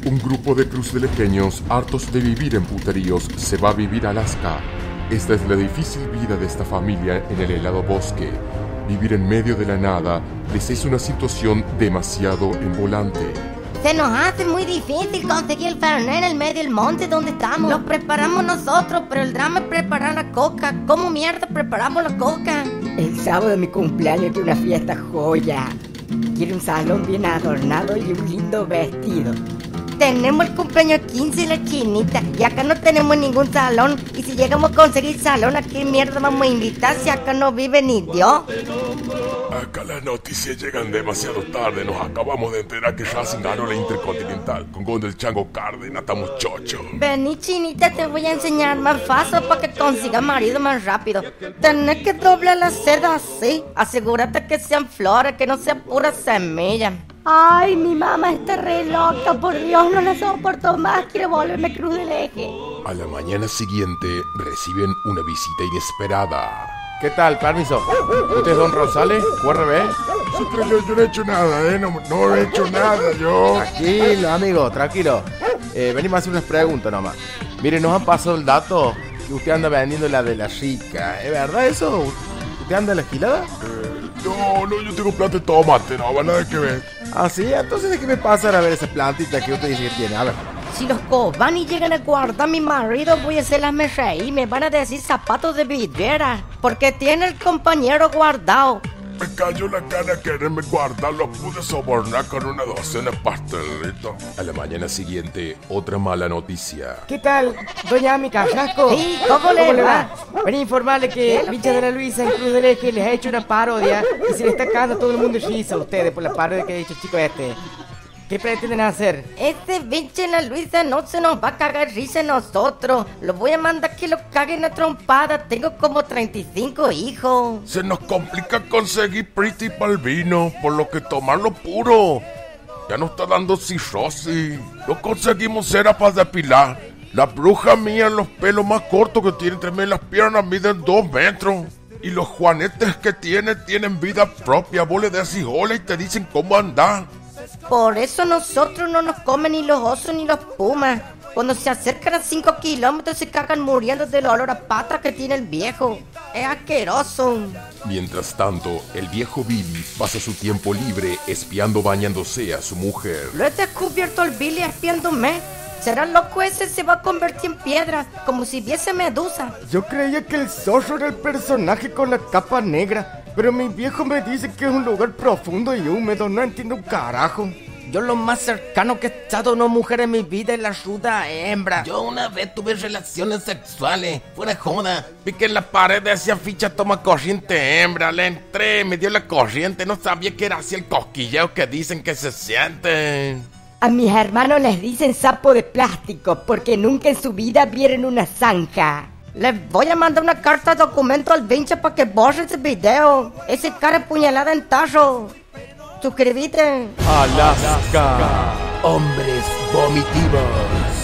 Un grupo de crucelequeños hartos de vivir en puteríos se va a vivir a Alaska. Esta es la difícil vida de esta familia en el helado bosque. Vivir en medio de la nada les es una situación demasiado envolante. Se nos hace muy difícil conseguir el Fernet en el medio del monte donde estamos. Lo preparamos nosotros, pero el drama es preparar la coca. ¿Cómo mierda preparamos la coca? El sábado de mi cumpleaños quiero una fiesta joya. Quiero un salón bien adornado y un lindo vestido. Tenemos el cumpleaños 15 de la chinita y acá no tenemos ningún salón. Y si llegamos a conseguir salón, ¿a qué mierda vamos a invitar si acá no vive ni Dios? Acá las noticias llegan demasiado tarde. Nos acabamos de enterar que Racing ganó la Intercontinental. Con gol del Chango Cárdenas, estamos chochos. Vení, chinita, te voy a enseñar más fácil para que consigas marido más rápido. Tenés que doblar la seda así. Asegúrate que sean flores, que no sean puras semillas. Ay, mi mamá está re loca, por Dios, no la soporto más, quiero volverme cruz del eje. A la mañana siguiente reciben una visita inesperada. ¿Qué tal? Permiso. ¿Usted es don Rosales? ¿QRB? Sí, pero yo no he hecho nada, no he hecho nada, yo. Tranquilo, amigo, tranquilo. Venimos a hacer unas preguntas nomás. Mire, nos han pasado el dato que usted anda vendiendo la de la rica. ¿Es verdad eso? ¿Usted anda en la esquilada? No, yo tengo planta de tomate, no va nada que ver. Ah, sí, entonces déjeme pasar a ver esa plantita que usted dice que tiene. A ver. Si los coban y llegan a guardar a mi marido, voy a hacerlas reír. Me van a decir zapatos de vidriera, porque tiene el compañero guardado. Me cayó la gana quererme guardar, lo pude sobornar con una docena de pastelitos. A la mañana siguiente, otra mala noticia. ¿Qué tal, doña Ami Carrasco? Sí, ¿cómo le va? Vení a informarle que Villa de la Luisa en Cruz del Eje les ha hecho una parodia y se le está cagando a todo el mundo de risa a ustedes por la parodia que ha hecho el chico este. ¿Qué pretenden hacer? Este bicho en la Luisa no se nos va a cagar risa a nosotros. Lo voy a mandar que lo caguen a trompada. Tengo como 35 hijos. Se nos complica conseguir pretty pa'l vino, por lo que tomarlo puro. Ya nos está dando cirrosis. No conseguimos cera para depilar. La bruja mía, los pelos más cortos que tiene entre mí, las piernas miden 2 metros. Y los juanetes que tienen vida propia. Vos le decís hola y te dicen cómo andar. Por eso nosotros no nos comen ni los osos ni los pumas. Cuando se acercan a 5 kilómetros se cagan muriendo del olor a pata que tiene el viejo. Es asqueroso. Mientras tanto, el viejo Billy pasa su tiempo libre espiando bañándose a su mujer. Lo he descubierto el Billy espiándome. ¿Será loco ese? Se va a convertir en piedra, como si viese medusa. Yo creía que el zorro era el personaje con la capa negra, pero mi viejo me dice que es un lugar profundo y húmedo, no entiendo un carajo. Yo lo más cercano que he estado a una mujer en mi vida es la ruda hembra. Yo una vez tuve relaciones sexuales, fuera joda. Vi que en la pared decía ficha toma corriente hembra. Le entré, me dio la corriente, no sabía que era así el cosquilleo que dicen que se siente. A mis hermanos les dicen sapo de plástico porque nunca en su vida vieron una zanja. Les voy a mandar una carta de documento al vincha para que borre ese video. Ese cara puñalada en tacho. Suscríbete. Alaska. Hombres vomitivos.